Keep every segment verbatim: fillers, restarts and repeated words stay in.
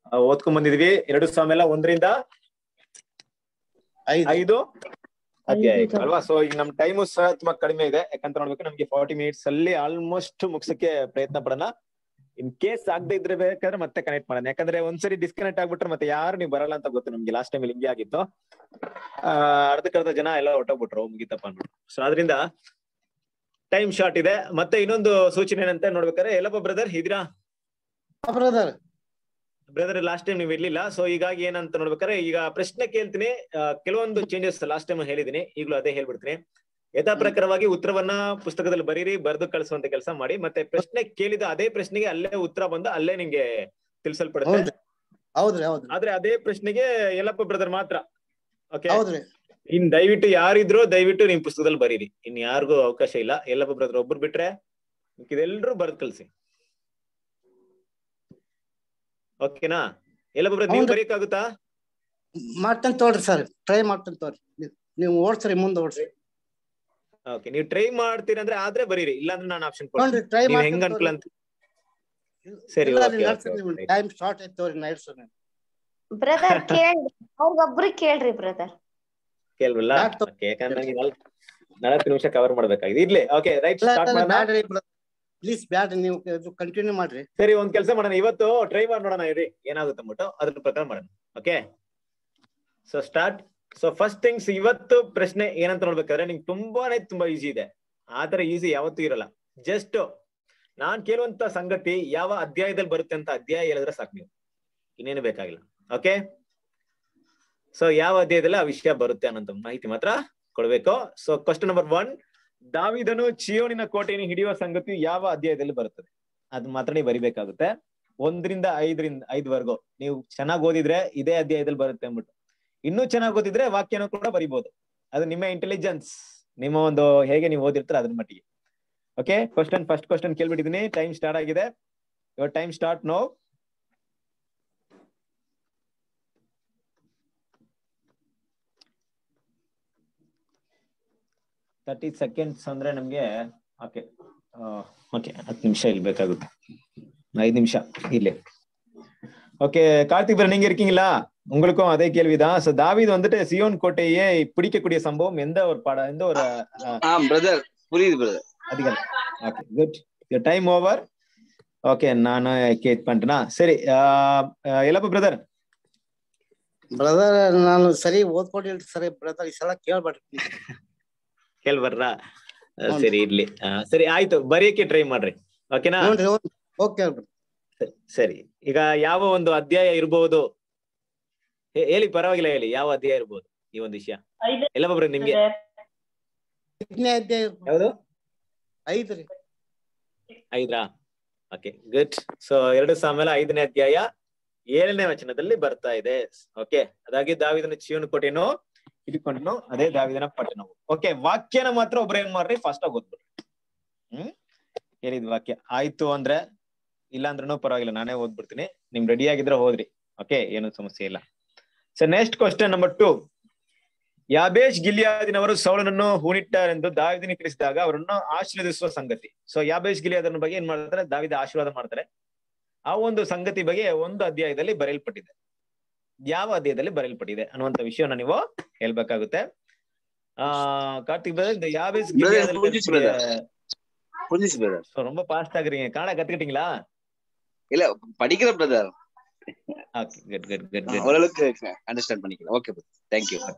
ಓದ್ಕೊಂಡ್ ಬಂದಿದ್ವಿ. ಎರಡು ಸಾಮೆಲ ಒಂದರಿಂದ ಐದು ಅಧ್ಯಾಯ ಅಲ್ವಾ. ಸೊ ಈಗ ನಮ್ ಟೈಮು ಸಹ ತುಂಬಾ ಕಡಿಮೆ ಇದೆ, ಯಾಕಂತ ನೋಡ್ಬೇಕು ನಮ್ಗೆ ಫಾರ್ಟಿ ಮಿನಿಟ್ಸ್ ಅಲ್ಲಿ ಆಲ್ಮೋಸ್ಟ್ ಮುಗ್ಸಕ್ಕೆ ಪ್ರಯತ್ನ ಪಡೋಣ. ಇನ್ ಕೇಸ್ ಆಗದೆ ಇದ್ರೆ ಬೇಕಾದ್ರೆ ಮತ್ತೆ ಕನೆಕ್ಟ್ ಮಾಡೋಣ, ಯಾಕಂದ್ರೆ ಒಂದ್ಸರಿ ಡಿಸ್ಕನೆಕ್ಟ್ ಆಗ್ಬಿಟ್ರೆ ಮತ್ತೆ ಯಾರು ನೀವು ಬರಲ್ಲ ಅಂತ ಗೊತ್ತು ನಮ್ಗೆ. ಲಾಸ್ಟ್ ಟೈಮ್ ಹಿಂಗೆ ಆಗಿತ್ತು, ಆ ಅರ್ಧಕ್ಕರ್ಧ ಜನ ಎಲ್ಲ ಹೊಟ್ಟೋಗ್ಬಿಟ್ರು ಮುಗಿತಪ್ಪ ಅಂದ್ಬಿಟ್ಟು. ಸೊ ಅದರಿಂದ ಟೈಮ್ ಶಾರ್ಟ್ ಇದೆ. ಮತ್ತೆ ಇನ್ನೊಂದು ಸೂಚನೆ ಏನಂತ ನೋಡ್ಬೇಕಾದ್ರೆ, ಎಲ್ಲಪ್ಪ ಬ್ರದರ್ ಇದ್ರಾ? ಬ್ರದರ್ ಬ್ರದರ್ ಲಾಸ್ಟ್ ಟೈಮ್ ನೀವು ಇರ್ಲಿಲ್ಲ, ಸೊ ಹೀಗಾಗಿ ಏನಂತ ನೋಡ್ಬೇಕಾದ್ರೆ ಈಗ ಪ್ರಶ್ನೆ ಕೇಳ್ತೀನಿ. ಕೆಲವೊಂದು ಚೇಂಜಸ್ ಲಾಸ್ಟ್ ಟೈಮ್ ಹೇಳಿದೀನಿ, ಈಗಲೂ ಅದೇ ಹೇಳ್ಬಿಡ್ತೀನಿ. ಯಥಾ ಪ್ರಕಾರವಾಗಿ ಉತ್ತರವನ್ನ ಪುಸ್ತಕದಲ್ಲಿ ಬರೀರಿ, ಬರೆದು ಕಳಿಸುವಂತ ಕೆಲಸ ಮಾಡಿ. ಮತ್ತೆ ಪ್ರಶ್ನೆ ಕೇಳಿದ ಅದೇ ಪ್ರಶ್ನೆಗೆ ಅಲ್ಲೇ ಉತ್ತರ ಬಂದು ಅಲ್ಲೇ ನಿಮ್ಗೆ ತಿಳಿಸಲ್ಪಡುತ್ತೆ. ಹೌದ್ರಿ ಹೌದ್ರಿ. ಆದ್ರೆ ಅದೇ ಪ್ರಶ್ನೆಗೆ ಯಲ್ಲಪ್ಪ ಬ್ರದರ್ ಮಾತ್ರ. ಓಕೆ, ಹೌದ್ರಿ. ಇನ್ ದಯವಿಟ್ಟು ಯಾರಿದ್ರು ದಯವಿಟ್ಟು ನಿಮ್ ಪುಸ್ತಕದಲ್ಲಿ ಬರೀರಿ, ಇನ್ ಯಾರಿಗೂ ಅವಕಾಶ ಇಲ್ಲ. ಯಲ್ಲಪ್ಪ ಬ್ರದರ್ ಒಬ್ರು ಬಿಟ್ರೆ ಇದೆಲ್ಲರೂ ಬರ್ದ್ ಕಳ್ಸಿ. ಓಕೆನಾ? ಯಲ್ಲಪ್ಪ ಬ್ರದರ್ ನೀವು ಬರೀಕಾಗುತ್ತಾ? ಮಾಡ್ತೇನೆ ತೋಳ್ರಿ ಸರ್, ಟ್ರೈ ಮಾಡ್ತೇನೆ ತೋರಿ. ನೀವು ಓಡ್ಸ್ರಿ, ಮುಂದೆ ಓಡ್ಸ್ರಿ. ಓಕೆ, ನೀವು ಟ್ರೈ ಮಾಡ್ತೀರ ಅಂದ್ರೆ ಆದ್ರೆ ಬರೀರಿ, ಇಲ್ಲಾಂದ್ರೆ ನಾನು ಆಪ್ಷನ್ ಕೊಡ್ತೀನಿ, ನೀವು ಹೆಂಗ್ ಅನ್ಕೂಲ ಅಂತ. ಸರಿ, ಟೈಮ್ ಶಾರ್ಟ್ ಐತೆ ತೋರಿ, ನೈಟ್ ಸರ್. ಬ್ರದರ್ ಕೇಳ್ರಿ, ಅವ್ರಿಗೊಬ್ರಿಗೆ ಕೇಳ್ರಿ ಬ್ರದರ್. ಕೇಳ್ರಲ್ಲ? ಓಕೆ, ಯಾಕಂದ್ರೆ ನನಗೆ ನಲವತ್ತು ನಿಮಿಷ ಕವರ್ ಮಾಡ್ಬೇಕಾಗಿದೆ. ಇರ್ಲಿ, ಓಕೆ ರೈಟ್, ಸ್ಟಾರ್ಟ್ ಮಾಡೋಣ. ಪ್ಲೀಸ್ ಬ್ಯಾಡ್ರಿ, ನೀವು ಕಂಟಿನ್ಯೂ ಮಾಡ್ರಿ. ಸರಿ, ಒಂದ್ ಕೆಲಸ ಮಾಡೋಣ, ಇವತ್ತು ಟ್ರೈ ಮಾಡಿ ನೋಡೋಣ ಇರಿ ಏನಾಗುತ್ತೆ ಅಂದ್ಬಿಟ್ಟು, ಅದ್ರ ಪ್ರಕಾರ ಮಾಡೋಣ. Okay, so start. So first things, ಇವತ್ತು ಪ್ರಶ್ನೆ ಏನಂತ ನೋಡ್ಬೇಕಾದ್ರೆ ನಿಮ್ಗೆ ತುಂಬಾನೇ ತುಂಬಾ ಈಸಿ ಇದೆ. ಆತರ ಈಸಿ ಯಾವತ್ತೂ ಇರಲ್ಲ. ಜಸ್ಟ್ ನಾನ್ ಕೇಳುವಂತ ಸಂಗತಿ ಯಾವ ಅಧ್ಯಾಯದಲ್ಲಿ ಬರುತ್ತೆ ಅಂತ ಅಧ್ಯಾಯ ಹೇಳಿದ್ರೆ ಸಾಕು, ನೀವು ಇನ್ನೇನು ಬೇಕಾಗಿಲ್ಲ. ಓಕೆ, ಸೊ ಯಾವ ಅಧ್ಯಾಯದಲ್ಲಿ ಆ ವಿಷಯ ಬರುತ್ತೆ ಅನ್ನೋಂತ ಮಾಹಿತಿ ಮಾತ್ರ ಕೊಡ್ಬೇಕು. ಸೊ ಕ್ವಶನ್ ನಂಬರ್ ಒನ್, ದಾವೀದನು ಚಿಯೋನಿನ ಕೋಟೆಯನ್ನು ಹಿಡಿಯುವ ಸಂಗತಿ ಯಾವ ಅಧ್ಯಾಯದಲ್ಲಿ ಬರುತ್ತದೆ? ಅದ್ ಮಾತ್ರ ನೀವು ಬರಿಬೇಕಾಗುತ್ತೆ. ಒಂದರಿಂದ ಐದರಿಂದ ಐದವರೆಗೂ ನೀವು ಚೆನ್ನಾಗಿ ಓದಿದ್ರೆ ಇದೇ ಅಧ್ಯಾಯದಲ್ಲಿ ಬರುತ್ತೆ ಅಂದ್ಬಿಟ್ಟು, ಇನ್ನೂ ಚೆನ್ನಾಗಿ ಓದಿದ್ರೆ ವಾಕ್ಯನೂ ಕೂಡ ಬರಿಬಹುದು. ಅದು ನಿಮ್ಮ ಇಂಟೆಲಿಜೆನ್ಸ್, ನಿಮ್ಮ ಒಂದು ಹೇಗೆ ನೀವು ಓದಿರ್ತಾರೆ ಅದ್ರ ಮಟ್ಟಿಗೆ. ಓಕೆ, ಕ್ವಶನ್ ಫಸ್ಟ್ ಕ್ವಶನ್ ಕೇಳ್ಬಿಟ್ಟಿದೀನಿ. ಟೈಮ್ ಸ್ಟಾರ್ಟ್ ಆಗಿದೆ. Your time start now. Thirty seconds ಅಂದ್ರೆ ನಮ್ಗೆ ಓಕೆ ಓಕೆ ಹತ್ತು ನಿಮಿಷ ಇಲ್ಲಿ ಬೇಕಾಗುತ್ತೆ, ಐದು ನಿಮಿಷ ಇಲ್ಲಿ. ஓகே, கார்த்திக் பிரதர் நீங்க இருக்கீங்களா? உங்களுக்கும் அதே கேள்விதான். சோ தாவீது வந்துட்டு சியோன் கோட்டையை பிடிக்கக்கூடிய சம்பவம் எந்த ஒரு பாடம், எந்த ஒரு பிரதர் புரியுது பிரதர் அதிகாரம். Okay, good. Your time over. Okay, ನಾನು ಕೇಟ್ ಪಂಟನಾ? ಸರಿ, ಯಲ್ಲಪ್ಪ ಬ್ರದರ್. ಬ್ರದರ್ ನಾನು ಸರಿ ಓದ್ಕೊಂಡಿಲ್ರಿ ಸರಿ ಬ್ರದರ್, ಈ ಸಲ ಕೇಳ್ಬೇಡ್ರಿ. ಕೇಳ್ಬರ್ರಾ? ಸರಿ, ಇರ್ಲಿ. ಸರಿ ಆಯ್ತು, ಬರೆಯಕ್ಕೆ ಟ್ರೈ ಮಾಡ್ರಿ. ಓಕೆನಾ? ಓಕೆ ಸರಿ, ಈಗ ಯಾವ ಒಂದು ಅಧ್ಯಾಯ ಇರಬಹುದು ಹೇಳಿ, ಪರವಾಗಿಲ್ಲ ಹೇಳಿ, ಯಾವ ಅಧ್ಯಾಯ ಇರಬಹುದು ಈ ಒಂದು ವಿಷಯ? ಎಲ್ಲ ಒಬ್ರು ನಿಮ್ಗೆ ಯಾವುದು? ಐದ್ರಿ. ಐದ್ರಾ? Okay, good. ಸೊ ಎರಡು ಸಾಮೇಲ ಐದನೇ ಅಧ್ಯಾಯ ಏಳನೇ ವಚನದಲ್ಲಿ ಬರ್ತಾ ಇದೆ. ಓಕೆ, ಅದಾಗಿ ದಾವೀದನ ಚಿಯೋನ್ ಕೋಟೆಯನ್ನು ಹಿಡ್ಕೊಂಡ್ನು, ಅದೇ ದಾವೀದನ ಪಟ್ಟಣವು. ಓಕೆ, ವಾಕ್ಯನ ಮಾತ್ರ ಒಬ್ರು ಏನ್ ಮಾಡ್ರಿ, ಫಾಸ್ಟ್ ಆಗಿ ಓದ್ಬಿಡ್ರಿ. ಹ್ಮ್ ಹೇಳಿದ್ ವಾಕ್ಯ ಆಯ್ತು ಅಂದ್ರೆ, ಇಲ್ಲ ಅಂದ್ರೂ ಪರವಾಗಿಲ್ಲ, ನಾನೇ ಓದ್ಬಿಡ್ತೀನಿ. ನಿಮ್ ರೆಡಿ ಆಗಿದ್ರೆ ಹೋದ್ರಿ. ಓಕೆ, ಏನು ಸಮಸ್ಯೆ ಇಲ್ಲ. So next question number two, ಯಾಬೇಷ್ ಗಿಲ್ಯಾದಿನವರು ಸೌಲನನ್ನು ಹೂಣಿಟ್ಟಾರೆಂದು ದಾವೀದನಿಗೆ ತಿಳಿಸಿದಾಗ ಅವರನ್ನು ಆಶೀರ್ವದಿಸುವ ಸಂಗತಿ. ಸೊ ಯಾಬೇಷ್ ಗಿಲ್ಯಾದನ ಬಗ್ಗೆ ಏನ್ ಮಾಡ್ತಾರೆ? ದಾವೀದ ಆಶೀರ್ವಾದ ಮಾಡ್ತಾರೆ. ಆ ಒಂದು ಸಂಗತಿ ಬಗ್ಗೆ ಒಂದು ಅಧ್ಯಾಯದಲ್ಲಿ ಬರೆಯಲ್ಪಟ್ಟಿದೆ. ಯಾವ ಅಧ್ಯಾಯದಲ್ಲಿ ಬರೆಯಲ್ಪಟ್ಟಿದೆ ಅನ್ನುವಂತ ವಿಷಯವನ್ನ ನೀವು ಹೇಳ್ಬೇಕಾಗುತ್ತೆ. ಆ ಕಾರ್ತಿಕ್ ಬ್ರದರ್, ಯಾಬೇಷ್ ಗಿಲ್ಯಾದ್ ரொம்ப பாஸ்டா இருக்கீங்க, காண கத்துக்கிட்டீங்களா? இல்ல படிக்கிற brother. Okay, good good good good. ஓரளவுக்கு அண்டர்ஸ்டாண்ட் பண்ணிக்கலாம். Okay brother, thank you.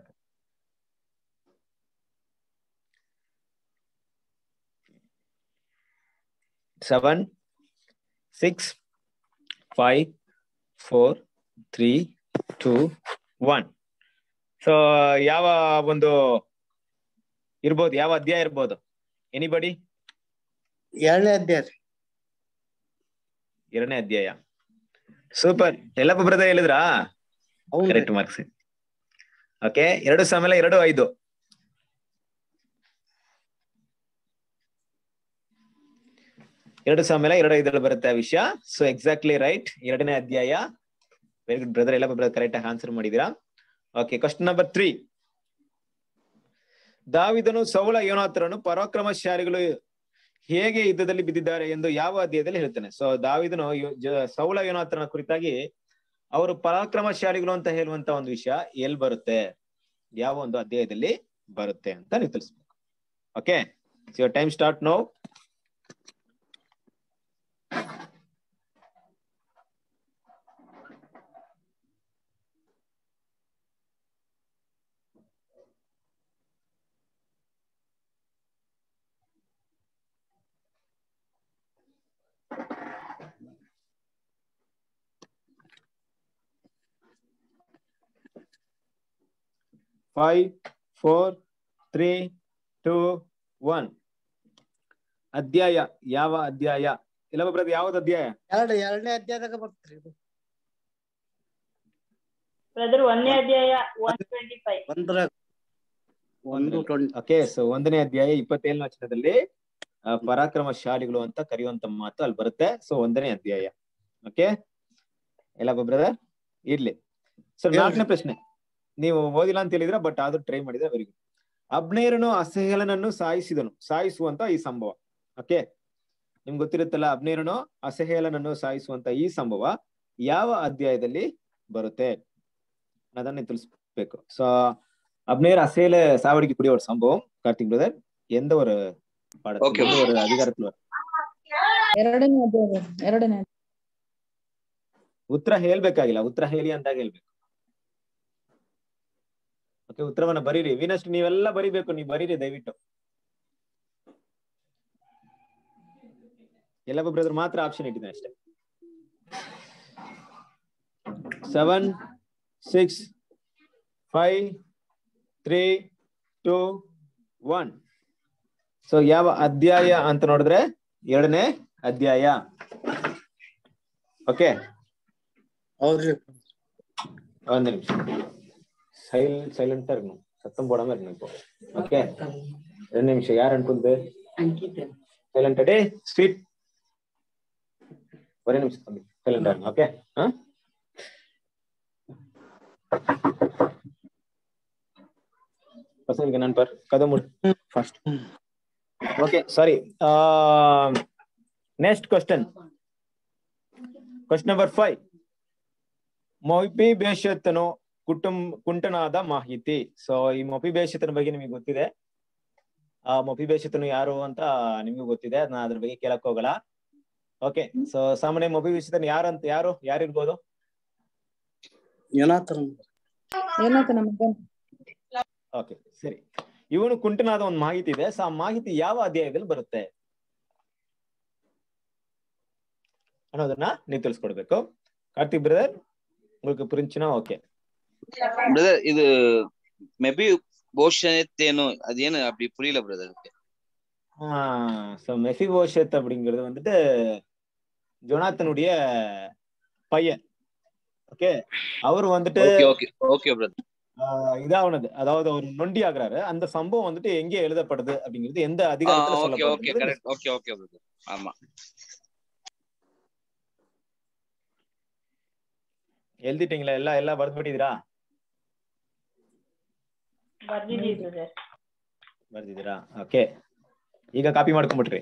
seven six five four three two one. So ಯಾವ ಒಂದು ಇರ್ಬೋದು, ಯಾವ ಅಧ್ಯಾಯ ಇರ್ಬೋದು? ಎನಿಬಡಿ? ಎರಡನೇ ಅಧ್ಯಾಯ. ಎರಡನೇ ಅಧ್ಯಾಯ. ಸೂಪರ್, ಯಲ್ಲಪ್ಪ ಬ್ರದರ್ ಹೇಳಿದ್ರಾ? Correct marks. ಓಕೆ, ಎರಡು ಸಾಮೇಲ ಎರಡು ಐದು. ಎರಡು ಸಾಮೇಲ ಎರಡು ಐದರಲ್ಲಿ ಬರುತ್ತೆ ಆ ವಿಷಯ. ಸೊ ಎಕ್ಸಾಕ್ಟ್ಲಿ ರೈಟ್, ಎರಡನೇ ಅಧ್ಯಾಯ. Very good brother, Yellappa brother correct ಆಗಿ ಆನ್ಸರ್ ಮಾಡಿದೀರಾ. ಓಕೆ, ಕ್ವಶನ್ ನಂಬರ್ ತ್ರೀ, ದಾವೀದನು ಸೌಲ ಯೋನಾತನನು ಪರಾಕ್ರಮಶಾಲಿಗಳು ಹೇಗೆ ಯುದ್ಧದಲ್ಲಿ ಬಿದ್ದಿದ್ದಾರೆ ಎಂದು ಯಾವ ಅಧ್ಯಾಯದಲ್ಲಿ ಹೇಳ್ತಾನೆ? ಸೊ ದಾವೀದನು ಸೌಲ ಯೋನಾತನ ಕುರಿತಾಗಿ ಅವರು ಪರಾಕ್ರಮಶಾಲಿಗಳು ಅಂತ ಹೇಳುವಂತ ಒಂದು ವಿಷಯ ಎಲ್ಲಿ ಬರುತ್ತೆ, ಯಾವ ಒಂದು ಅಧ್ಯಾಯದಲ್ಲಿ ಬರುತ್ತೆ ಅಂತ ನೀವು ತಿಳಿಸ್ಬೇಕು. Okay, so time start now. Five four three two one. ಅಧ್ಯಾಯ, ಯಾವ ಅಧ್ಯಾಯ? ಇಲ್ಲ ಬ್ರದರ್, ಯಾವ್ದು ಅಧ್ಯಾಯ? ಎರಡು ಎರಡನೇ ಅಧ್ಯಾಯದಾಗ ಬರ್ತೀರಿ ಬ್ರದರ್. ಒಂದನೇ ಅಧ್ಯಾಯ ಒನ್ ಟ್ವೆಂಟಿ ಫೈವ್ ಒಂದ್ರ ಒಂದು ಟ್ವೆಂಟಿ. ಓಕೆ, ಸೊ ಒಂದನೇ ಅಧ್ಯಾಯ ಇಪ್ಪತ್ತೇಳನೇ ವಚನದಲ್ಲಿ ಪರಾಕ್ರಮಶಾಲಿಗಳು ಅಂತ ಕರೆಯುವಂತ ಮಾತು ಅಲ್ಲಿ ಬರುತ್ತೆ. ಸೊ ಒಂದನೇ ಅಧ್ಯಾಯ. ಓಕೆ, ಎಲ್ಲ ಬ್ರದರ್ ಇರ್ಲಿ. ಸೊ ನಾಲ್ಕನೇ ಪ್ರಶ್ನೆ ನೀವು ಓದಿಲ್ಲ ಅಂತ ಹೇಳಿದ್ರ, ಬಟ್ ಆದ್ರೂ ಟ್ರೈ ಮಾಡಿದ್ರೆ ವೆರಿ ಗುಡ್. ಅಬ್ನೇರನು ಅಸಹೇಲನನ್ನು ಸಾಯಿಸಿದನು, ಸಾಯಿಸುವಂತ ಈ ಸಂಭವ. ಓಕೆ, ನಿಮ್ಗೆ ಗೊತ್ತಿರುತ್ತಲ್ಲ, ಅಬ್ನೇರನು ಅಸಹೇಲನನ್ನು ಸಾಯಿಸುವಂತ ಈ ಸಂಭವ ಯಾವ ಅಧ್ಯಾಯದಲ್ಲಿ ಬರುತ್ತೆ ಅದನ್ನ ತಿಳಿಸ್ಬೇಕು. ಸೊ அப்னேர் அசேல சாவடிக்கக்கூடிய ஒரு சம்பவம் கார்த்திக் பிரதர் எந்த ஒரு பாடத்துல ஒரு அதிகாரத்துல ಎರಡನೇ ಅಧ್ಯಾಯ ಎರಡನೇ ಉತ್ತರ ಹೇಳ್ಬೇಕಾಗಿಲ್ಲ, ಉತ್ತರ ಹೇಳಿ ಅಂದಾಗ ಹೇಳ್ಬೇಕು. ಓಕೆ, ಉತ್ತರವನ್ನ ಬರೀರಿ. ವಿನಷ್ಟು ನೀವೆಲ್ಲ ಬರಿಬೇಕು, ನೀವು ಬರೀರಿ ದಯವಿಟ್ಟು. ಎಲ್ಲ ಬ್ರದರ್ ಮಾತ್ರ ಆಪ್ಷನ್ ಇಟ್ಟಿದ್ದೇನೆ ಅಷ್ಟೇ. Seven six five three two one. So ಯಾವ ಅಧ್ಯಾಯ ಅಂತ ನೋಡಿದ್ರೆ ಎರಡನೇ ಅಧ್ಯಾಯ. ಓಕೆ, ಹೌದ್ರಿ. ಒಂದು ನಿಮಿಷ ಸೈಲೆಂಟ್ ಸೈಲೆಂಟ್ ಇರ್ನು ಸತ್ತಂ போடாம ಇರ್ಬೇಕು. ಓಕೆ, ಎರಡು ನಿಮಿಷ. ಯಾರು ಅನ್ಕೊಂಡೆ ಸೈಲೆಂಟ್ ಅಡಿ ಸ್ವೀಟ್ ஒரு நிமிஷம் சைலண்டா இருங்க. ஓகே, பசங்களுக்கு நான் பார் கதை முடி first. Okay, sorry. Next question, question number five. ಮೊಫಿಬೋಶೆತನು ಕುಟುಂಬ ಕುಂಟನಾದ ಮಾಹಿತಿ. ಸೊ ಈ ಮೊಫಿಬೋಶೆತನ ಬಗ್ಗೆ ನಿಮಗೆ ಗೊತ್ತಿದೆ. ಆ ಮೊಫಿಬೋಶೆತನು ಯಾರು ಅಂತ ನಿಮಗೂ ಗೊತ್ತಿದೆ, ನಾನು ಅದ್ರ ಬಗ್ಗೆ ಕೇಳಕ್ ಹೋಗಲ್ಲ. ಓಕೆ, ಸೊ ಸಾಮಾನ್ಯ ಮೊಫಿಬೋಶೆತನು ಯಾರು ಅಂತ ಯಾರು ಯಾರಿರ್ಬೋದು? ಯೋನಾಥನ ಮಗ. ಓಕೆ, ಸರಿ. ಇವನು ಕುಂಟನಾದ ಒಂದು ಮಾಹಿತಿ ಇದೆ. ಸೊ ಆ ಮಾಹಿತಿ ಯಾವ ಅಧ್ಯಾಯದಲ್ಲಿ ಬರುತ್ತೆ ಅನ್ನೋದನ್ನ ನೀವು ತಿಳಿಸ್ಕೊಡ್ಬೇಕು. ಕಾರ್ತಿಕ್ ಬ್ರದರ್ உங்களுக்கு புரிஞ்சுனா ஓகே பிரதர். இது மேபி போஷேத்தேனோ அது ಏನು அப்படி புரியல பிரதர். ஆ சோ மெஃபிபோஷெத் அப்படிங்கிறது வந்துட்டு ஜோனாத்தனுடைய பையன். ஓகே, அவர் வந்துட்டு ஓகே ஓகே ஓகே பிரதர் இதாவனது, அதாவது அவர் நொண்டி ஆகுறாரு. அந்த சம்பவம் வந்துட்டு எங்கே எழுதப்படுது அப்படிங்கிறது எந்த அதிகாரத்துல சொல்லப்படுது? Okay okay correct. Okay okay brother. ஆமா, எழுதிட்டீங்களா? எல்லாம் எல்லாம் ಬರ್ದ್ಬಿಟ್ಟಿದ್ದೀರಾ? ಬರ್ದಿದ್ದೀರಾ? ಓಕೆ, ಈಗ ಕಾಪಿ ಮಾಡ್ಕೊಂಡ್ಬಿಟ್ರಿ.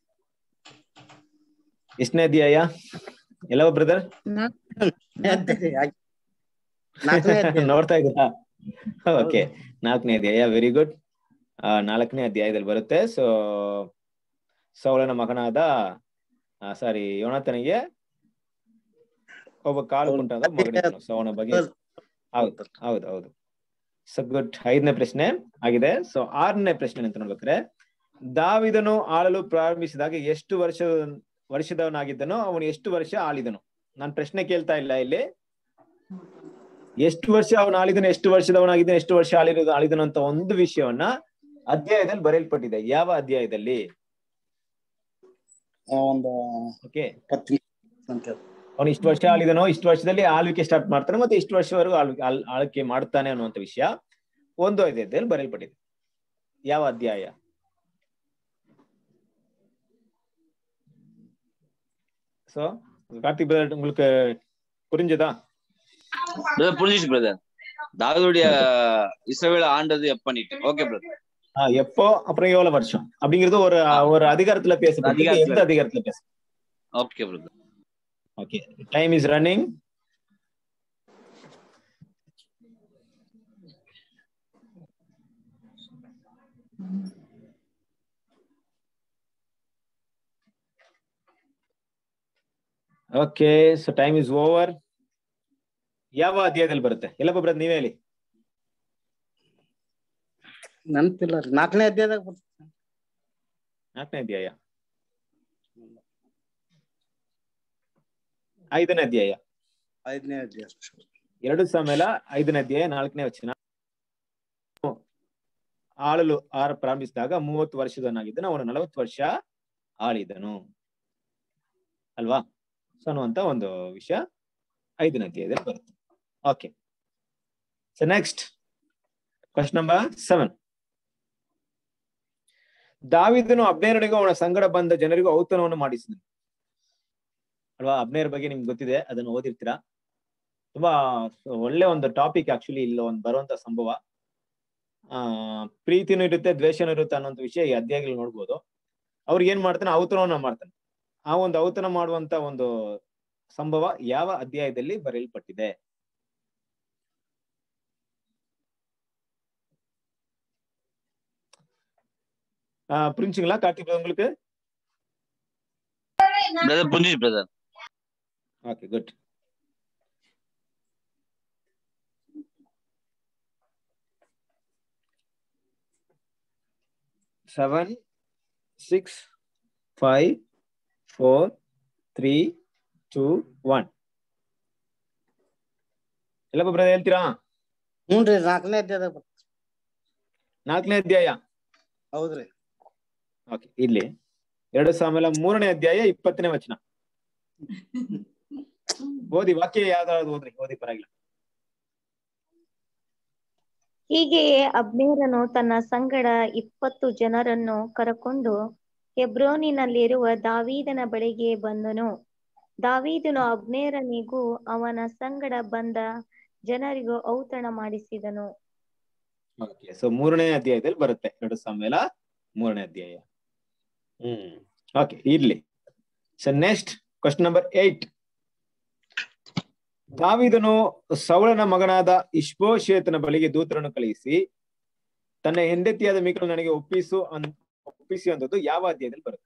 ಎಷ್ಟನೇ ಅಧ್ಯಾಯ ಎಲ್ಲವ ಬ್ರದರ್? ನೋಡ್ತಾ ಇದ್ದೀರಾ? ಓಕೆ, ನಾಲ್ಕನೇ ಅಧ್ಯಾಯ. Very good. ನಾಲ್ಕನೇ ಅಧ್ಯಾಯದಲ್ಲಿ ಬರುತ್ತೆ. ಸೊ ಸೌಲನ ಮಗನಾದ ಸಾರಿ ಯೋನಾಥನಿಗೆ ಒಬ್ಬ ಕಾಳು ಕುಂಟಾದ ಮಗನಿದ್ದನು. ಸೊ ಅವನ ಬಗ್ಗೆ ಹೌದು ಹೌದು ಹೌದು. So good. ಐದನೇ ಪ್ರಶ್ನೆ ಆಗಿದೆ. ಸೊ ಆರನೇ ಪ್ರಶ್ನೆ ಅಂತ ನೋಡ್ಬೇಕಾದ್ರೆ, ದಾವಿದನು ಆಳಲು ಪ್ರಾರಂಭಿಸಿದಾಗ ಎಷ್ಟು ವರ್ಷ ವರ್ಷದವನಾಗಿದ್ದನೋ ಅವನು ಎಷ್ಟು ವರ್ಷ ಆಳಿದನು? ನಾನು ಪ್ರಶ್ನೆ ಕೇಳ್ತಾ ಇಲ್ಲ ಇಲ್ಲಿ. ಎಷ್ಟು ವರ್ಷ ಅವನು ಆಳಿದನು, ಎಷ್ಟು ವರ್ಷದವನಾಗಿದ್ದಾನೆ, ಎಷ್ಟು ವರ್ಷ ಆಳಿರೋದು ಆಳಿದನು ಅಂತ ಒಂದು ವಿಷಯವನ್ನ ಅಧ್ಯಾಯದಲ್ಲಿ ಬರೆಯಲ್ಪಟ್ಟಿದೆ. ಯಾವ ಅಧ್ಯಾಯದಲ್ಲಿ? ಓಕೆ, ಅವನು ಇಷ್ಟು ವರ್ಷ ಆಳಿದನೋ, ಇಷ್ಟು ವರ್ಷದಲ್ಲಿ ಆಳ್ವಿಕೆ ಸ್ಟಾರ್ಟ್ ಮಾಡ್ತಾನೆ, ಮತ್ತೆ ಇಷ್ಟು ವರ್ಷವರೆಗೂ ಆಳ್ವಿಕೆ ಆಳ್ವಿಕೆ ಮಾಡ್ತಾನೆ ಅನ್ನುವಂತ ವಿಷಯ ಒಂದು ಅಧ್ಯಾಯದಲ್ಲಿ ಬರೆಯಲ್ಪಟ್ಟಿದೆ. ಯಾವ ಅಧ್ಯಾಯ? சோ கார்த்திக் பிரதர் உங்களுக்கு புரிஞ்சதா? பிரதர் புரிஞ்சிச்சு பிரதர். தாவீதுடைய இஸ்ரவேல் ஆண்டது எப்பனிட்டு. Okay brother. ஆ எப்போ அப்புறம் எவ்வளவு வருஷம் அப்படிங்கிறது ஒரு ஒரு அதிகாரத்துல பேசப்படுது. எந்த அதிகாரத்துல பேச? Okay brother. Okay, time is running. Okay, so time is over. ಯಾವ ಅಧ್ಯಾಯದಲ್ಲಿ ಬರುತ್ತೆ? ಎಲ್ಲಪ್ಪ ಬ್ರದರ್ ನೀವೇ ಹೇಳಿ. ನೆನಪಿಲ್ಲ ರೀ. ನಾಲ್ಕನೇ ಅಧ್ಯಾಯದಾಗ ಬರ್ತದೆ. ನಾಲ್ಕನೇ ಅಧ್ಯಾಯ, ಐದನೇ ಅಧ್ಯಾಯ, ಐದನೇ ಅಧ್ಯಾಯ. ಎರಡು ಸಾಮೇಲ ಐದನೇ ಅಧ್ಯಾಯ ನಾಲ್ಕನೇ ವಚನ. ಆಳಲು ಆರ ಪ್ರಾರಂಭಿಸಿದಾಗ ಮೂವತ್ತು ವರ್ಷದವನಾಗಿದ್ದನು, ಅವನು ನಲವತ್ತು ವರ್ಷ ಆಳಿದನು ಅಲ್ವಾ? ಸೊ ಅನ್ನುವಂತ ಒಂದು ವಿಷಯ ಐದನೇ ಅಧ್ಯಾಯದಲ್ಲಿ ಬರುತ್ತೆ. Okay, so next question number seven. ದಾವೀದನು ಅಬ್ನೇರನಿಗೂ ಅವನ ಸಂಗಡ ಬಂದ ಜನರಿಗೂ ಔತಣವನ್ನು ಮಾಡಿಸಿದನು ಅಲ್ವಾ? ಅಬ್ನೇರ್ ಬಗ್ಗೆ ನಿಮ್ಗೆ ಗೊತ್ತಿದೆ, ಅದನ್ನು ಓದಿರ್ತೀರಾ. ತುಂಬಾ ಒಳ್ಳೆ ಒಂದು ಟಾಪಿಕ್ ಆಕ್ಚುಲಿ. ಇಲ್ಲಿ ಒಂದು ಬರುವಂತ ಸಂಭವ. ಆ ಪ್ರೀತಿನೂ ಇರುತ್ತೆ, ದ್ವೇಷನೂ ಇರುತ್ತೆ ಅನ್ನೋಂಥ ವಿಷಯ ಈ ಅಧ್ಯಾಯಗಳು ನೋಡ್ಬೋದು. ಅವ್ರಿಗೆ ಏನ್ ಮಾಡ್ತಾನೆ? ಔತಣವನ್ನ ಮಾಡ್ತಾನೆ. ಆ ಒಂದು ಔತಣ ಮಾಡುವಂತ ಒಂದು ಸಂಭವ ಯಾವ ಅಧ್ಯಾಯದಲ್ಲಿ ಬರೆಯಲ್ಪಟ್ಟಿದೆ? ಆ புரிஞ்சுங்களா? கார்த்திக் உங்களுக்கு? பிரதர் புரிஞ்சுச்சு brother. Okay, good. seven six five four three two one. Yellappa brother ಹೇಳ್ತೀರಾ? ಹ್ಞೂ ರೀ, ನಾಲ್ಕನೇ ಅಧ್ಯಾಯದಾಗ ಬರ್ತದೆ. ನಾಲ್ಕನೇ ಅಧ್ಯಾಯ, ಹೌದ್ರಿ. ಓಕೆ, ಇಲ್ಲಿ ಎರಡು ಸಾಮೇಲ ಮೂರನೇ ಅಧ್ಯಾಯ ಇಪ್ಪತ್ತನೇ ವಚನ ಓದಿ. ವಾಕ್ಯ ಯಾವ್ದಾದ್ರು ಓದ್ರಿ, ಓದಿ ಪರವಾಗಿಲ್ಲ. ಹೀಗೆಯೇ ಅಬ್ನೇರನು ತನ್ನ ಸಂಗಡ ಇಪ್ಪತ್ತು ಜನರನ್ನು ಕರಕೊಂಡು ಹೆಬ್ರೋನಿನಲ್ಲಿರುವ ದಾವೀದನ ಬಳಿಗೆ ಬಂದನು. ದಾವೀದನು ಅಬ್ನೇರನಿಗೂ ಅವನ ಸಂಗಡ ಬಂದ ಜನರಿಗೂ ಔತಣ ಮಾಡಿಸಿದನು. ಓಕೆ, ಸೊ ಮೂರನೇ ಅಧ್ಯಾಯದಲ್ಲಿ ಬರುತ್ತೆ, ಎರಡು ಸಾಮೇಲ ಮೂರನೇ ಅಧ್ಯಾಯ. ಹ್ಮ್ ಓಕೆ, ಇರ್ಲಿ. So next question number eight. ದಾವೀದನು ಸೌಲನ ಮಗನಾದ ಇಷ್ಬೋಶೇತನ ಬಳಿಗೆ ದೂತರನ್ನು ಕಳುಹಿಸಿ ತನ್ನ ಹೆಂಡತಿಯಾದ ಮೀಕಲನ್ನು ನನಗೆ ಒಪ್ಪಿಸು ಅನ್ ಒಪ್ಪಿಸಿ ಅಂದದ್ದು ಯಾವ ಅಧ್ಯಾಯದಲ್ಲಿ ಬರುತ್ತೆ?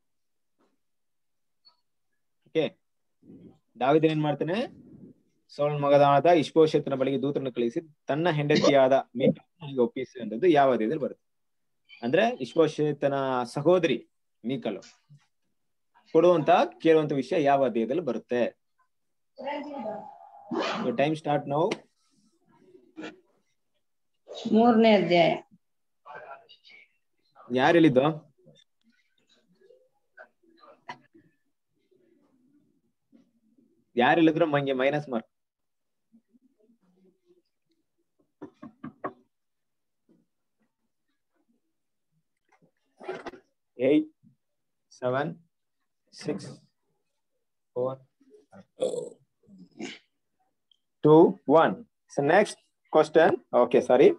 ಓಕೆ, ದಾವೀದನು ಏನ್ ಮಾಡ್ತಾನೆ? ಸೌಲನ ಮಗನಾದ ಇಷ್ಬೋಶೇತನ ಬಳಿಗೆ ದೂತರನ್ನು ಕಳುಹಿಸಿ ತನ್ನ ಹೆಂಡತಿಯಾದ ಮೀಕಲನ್ನು ನನಗೆ ಒಪ್ಪಿಸಿ ಅಂದದ್ದು ಯಾವ ಅಧ್ಯಾಯದಲ್ಲಿ ಬರುತ್ತೆ? ಅಂದ್ರೆ ಇಷ್ಬೋಶೇತನ ಸಹೋದರಿ ಮೀಕಲು ಕೊಡುವಂತ ಕೇಳುವಂತ ವಿಷಯ ಯಾವ ಅಧ್ಯಾಯದಲ್ಲಿ ಬರುತ್ತೆ? Time start now. ಮೂರನೇ ಅಧ್ಯಾಯ. ಯಾರು ಹೇಳಿದ್ದು? ಯಾರು ಹೇಳಿದ್ರು ಮಂಗೆ minus mark. Eight seven six four two one. So next question. Okay, sorry.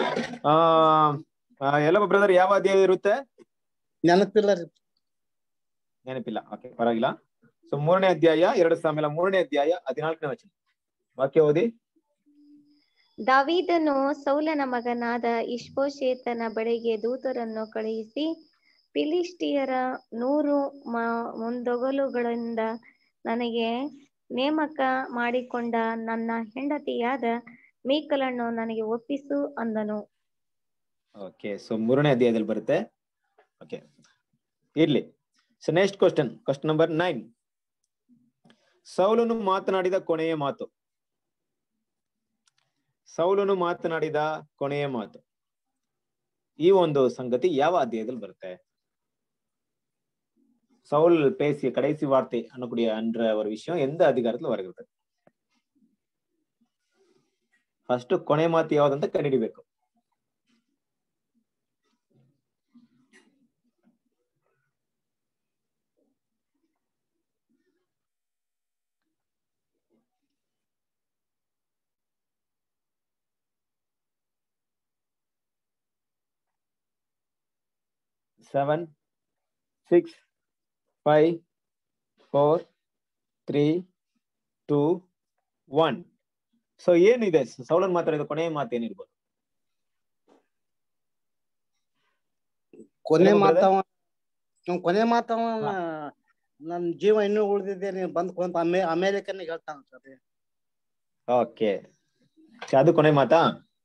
ಆ ಎಲ್ಲಪ್ಪ ಬ್ರದರ್ ಯಾವ ಅಧ್ಯಾಯ ಇರುತ್ತೆ? ನೆನಪಿಲ್ಲ ರೀ. ನೆನಪಿಲ್ಲ. ಓಕೆ, ಪರವಾಗಿಲ್ಲ. ಸೊ ಮೂರನೇ ಅಧ್ಯಾಯ, ಎರಡು ಸಾಮೇಲ ಮೂರನೇ ಅಧ್ಯಾಯ ಹದಿನಾಲ್ಕನೇ ವಚನ. ವಾಕ್ಯ ಓದಿ. ದಾವೀದನು ಸೌಲನ ಮಗನಾದ ಇಷ್ಬೋಶೇತನ ಬಳಿಗೆ ದೂತರನ್ನು ಕಳುಹಿಸಿ ಫಿಲಿಷ್ಟಿಯರ ನೂರು ಮುಂದೊಗಲುಗಳಿಂದ ನನಗೆ ನೇಮಕ ಮಾಡಿಕೊಂಡ ನನ್ನ ಹೆಂಡತಿಯಾದ ಮೀಕಲನ್ನು ನನಗೆ ಒಪ್ಪಿಸು ಅಂದನು. ಓಕೆ, ಸೊ ಮೂರನೇ ಅಧ್ಯಾಯದಲ್ಲಿ ಬರುತ್ತೆ. ಓಕೆ, ಇರ್ಲಿ. So next question, question number nine. ಸೌಲನು ಮಾತನಾಡಿದ ಕೊನೆಯ ಮಾತು. ಸೌಲನು ಮಾತನಾಡಿದ ಕೊನೆಯ ಮಾತು ಈ ಒಂದು ಸಂಗತಿ ಯಾವ ಅಧ್ಯಾಯದಲ್ಲಿ ಬರುತ್ತೆ? சவுல் பேசிய கடைசி வார்த்தை ಅನ್ನக்கூடிய என்ற ஒரு விஷயம் எந்த அதிகாரத்துல வருகிறது? ಫಸ್ಟ್ ಕೊನೆ ಮಾತು ಯಾವ್ದಂತ ಕಂಡುಹಿಡಿಬೇಕು. Seven six five four three two one. So ಏನಿದೆ ಸೌಲನ್ ಮಾತಾಡಿದ ಕೊನೆಯ ಮಾತು ಏನಿರ್ಬೋದು? ಕೊನೆ ಏನಮ್ಮ brother? ಮಾತವ ಅವ್ನ್ ಕೊನೆ ಮಾತವ ನನ್ ಜೀವ ಇನ್ನೂ ಉಳಿದಿದೆ ನೀನ್ ಬಂದ್ಕೊಂತ ಅಮೇ ಅಮೇರಿಕನ್ನಿಗೆ ಹೇಳ್ತಾನ. ಓಕೆ, ಅದು ಕೊನೆ ಮಾತಾ?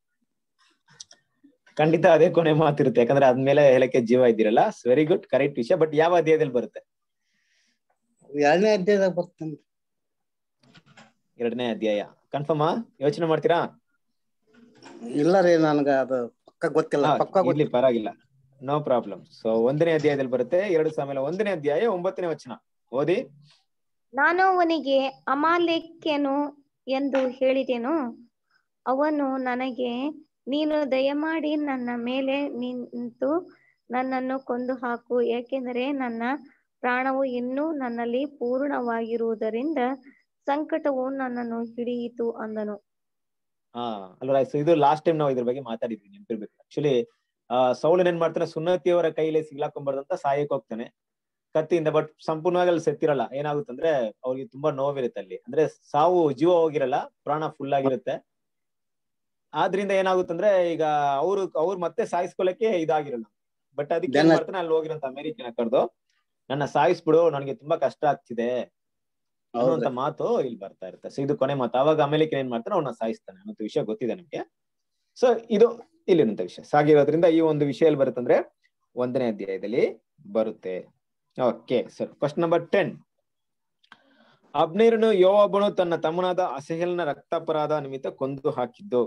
ಖಂಡಿತ ಅದೇ ಕೊನೆ ಮಾತಿರುತ್ತೆ, ಯಾಕಂದ್ರೆ ಅದ್ಮೇಲೆ ಹೇಳಕ್ಕೆ ಜೀವ ಇದ್ದೀರಲ್ಲ. ವೆರಿ ಗುಡ್, ಕರೆಕ್ಟ್ ವಿಷಯ. ಬಟ್ ಯಾವ ಅಧ್ಯಾಯದಲ್ಲಿ ಬರುತ್ತೆ? ಎರಡನೇ ಅಧ್ಯಾಯದಾಗ ಬರ್ತಾನೆ. ಎರಡನೇ ಅಧ್ಯಾಯ ಕನ್ಫರ್ಮ್? ಯೋಚನೆ ಮಾಡ್ತೀರಾ? ಇಲ್ಲ ರೀ, ನನ್ಗ ಅದು ಪಕ್ಕ ಗೊತ್ತಿಲ್ಲ. ಹಾ, ಪಕ್ಕ ಇರ್ಲಿ, ಗೊತ್ತಿಲ್ಲ. ಪರವಾಗಿಲ್ಲ, ನೋ ಪ್ರಾಬ್ಲಮ್. ಸೊ ಒಂದನೇ ಅಧ್ಯಾಯದಲ್ಲಿ ಬರುತ್ತೆ. ಎರಡು ಸಾವಿರ ಒಂದನೇ ಅಧ್ಯಾಯ ಒಂಬತ್ತನೇ ವಚನ ಓದಿ. ನಾನು ಅವನಿಗೆ ಅಮಾಲೇಕ್ಯನು ಎಂದು ಹೇಳಿದೆನು. ಅವನು ನನಗೆ, ನೀನು ದಯಮಾಡಿ ನನ್ನ ಮೇಲೆ ನಿಂತು ನನ್ನನ್ನು ಕೊಂದು ಹಾಕು, ಏಕೆಂದರೆ ನನ್ನ ಪ್ರಾಣವು ಇನ್ನೂ ನನ್ನಲ್ಲಿ ಪೂರ್ಣವಾಗಿರುವುದರಿಂದ ಸಂಕಟವು ನನ್ನನ್ನು ಹಿಡಿಯಿತು ಅಂದನು. ಹಾ ಅಲ್ವಾ, ಸೊ ಇದು ಲಾಸ್ಟ್ ಟೈಮ್ ನಾವು ಇದ್ರ ಬಗ್ಗೆ ಮಾತಾಡಿದ್ವಿ, ನೆನಪಿರ್ಬೇಕು. ಆಕ್ಚುಲಿ ಆ ಸೌಲನ್ ಏನ್ ಮಾಡ್ತಾನೆ, ಸುನ್ನತಿಯವರ ಕೈಲಿ ಸಿಗ್ಲಾಕೊಂಬಾರ್ದಂತ ಸಾಯಕ್ ಹೋಗ್ತಾನೆ ಕತ್ತಿಯಿಂದ. ಬಟ್ ಸಂಪೂರ್ಣವಾಗಿ ಅಲ್ಲಿ ಸತ್ತಿರಲ್ಲ. ಏನಾಗುತ್ತಂದ್ರೆ ಅವ್ರಿಗೆ ತುಂಬಾ ನೋವಿರುತ್ತೆ ಅಲ್ಲಿ, ಅಂದ್ರೆ ಸಾವು ಜೀವ ಹೋಗಿರಲ್ಲ, ಪ್ರಾಣ ಫುಲ್ ಆಗಿರುತ್ತೆ. ಆದ್ರಿಂದ ಏನಾಗುತ್ತಂದ್ರೆ ಈಗ ಅವ್ರು ಅವ್ರು ಮತ್ತೆ ಸಾಯಿಸ್ಕೊಳಕ್ಕೆ ಇದಾಗಿರಲ್ಲ. ಬಟ್ ಅದಕ್ಕೆ ಏನ್ ಮಾಡ್ತಾನೆ, ಅಲ್ಲಿ ಹೋಗಿರೋಂತ ಅಮೆರಿಕನ ಕರೆದು ನನ್ನ ಸಾಯಿಸ್ಬಿಡು, ನನಗೆ ತುಂಬಾ ಕಷ್ಟ ಆಗ್ತಿದೆ ಅನ್ನುವಂತ ಮಾತು ಇಲ್ಲಿ ಬರ್ತಾ ಇರುತ್ತೆ. ಸೊ ಇದು ಕೊನೆ ಮಾತು. ಅವಾಗ ಅಮೆರಿಕನ್ ಏನ್ ಮಾಡ್ತಾನೆ, ಅವ್ನ ಸಾಯಿಸ್ತಾನೆ ಅನ್ನೋ ವಿಷಯ ಗೊತ್ತಿದೆ ನಿಮ್ಗೆ. ಸೊ ಇದು ಇಲ್ಲಿನಂತ ವಿಷಯ ಸಾಗಿರೋದ್ರಿಂದ ಈ ಒಂದು ವಿಷಯ ಎಲ್ಲಿ ಬರುತ್ತೆ ಅಂದ್ರೆ ಒಂದನೇ ಅಧ್ಯಾಯದಲ್ಲಿ ಬರುತ್ತೆ. Okay sir, question number ten. ಅಬ್ನೇರನು ಯೋವಾಬನು ತನ್ನ ತಮ್ಮನಾದ ಅಸಹೇಲನ ರಕ್ತಾಪರಾಧ ನಿಮಿತ್ತ ಕೊಂದು ಹಾಕಿದ್ದು.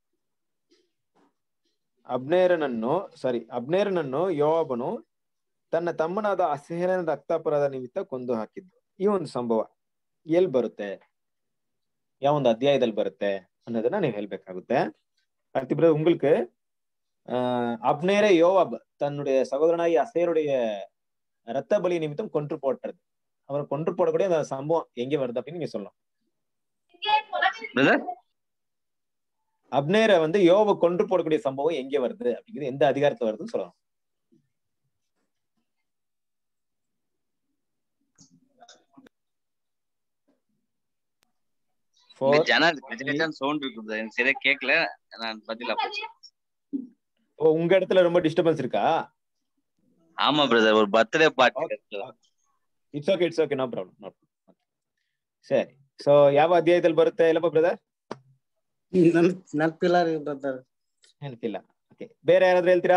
ಅಬ್ನೇರನನ್ನು ಸಾರಿ ಅಬ್ನೇರನನ್ನು ಯೋವಾಬನು ತನ್ನ ತಮ್ಮನಾದ ಅಸಹೇಲನ ರಕ್ತಾಪರಾಧ ನಿಮಿತ್ತ ಕೊಂದು ಹಾಕಿದ್ದು. ಈ ಒಂದು ಸಂಭವ ಎಲ್ಲಿ ಬರುತ್ತೆ, ಯಾವ ಒಂದು ಅಧ್ಯಾಯದಲ್ಲಿ ಬರುತ್ತೆ ಅನ್ನೋದನ್ನ ನೀವು ಹೇಳ್ಬೇಕಾಗುತ್ತೆ. அடுத்து உங்களுக்கு அப்னேரை யோவாப் தன்னுடைய சகோதரனாய் அசேருடைய ரத்த பலி நிமித்தம் கொன்று போட்டது. அவர் கொன்று போடக்கூடிய அந்த சம்பவம் எங்க வருது அப்படின்னு நீங்க சொல்லலாம். அப்னேரை வந்து யோவ கொன்று போடக்கூடிய சம்பவம் எங்க வருது அப்படிங்கிறது எந்த அதிகாரத்துல வருதுன்னு சொல்லலாம். சரியா கேக்கல, நான் பதிலா போச்சு. ஓ, உங்க இடத்துல ரொம்ப டிஸ்டர்பன்ஸ் இருக்கா? ஆமா பிரதர், ஒரு birthday party. It's okay it's okay no problem no problem. ಸರಿ, ಸೊ ಯಾವ ಅಧ್ಯಾಯದಲ್ಲಿ ಬರುತ್ತೆ ಇಲ್ಲಪ್ಪ ಬ್ರದರ್? ನೆನಪಿಲ್ಲ ರೀ ಬ್ರದರ್, ನೆನಪಿಲ್ಲ. ಓಕೆ, ಬೇರೆ ಯಾರಾದ್ರೂ ಹೇಳ್ತೀರಾ?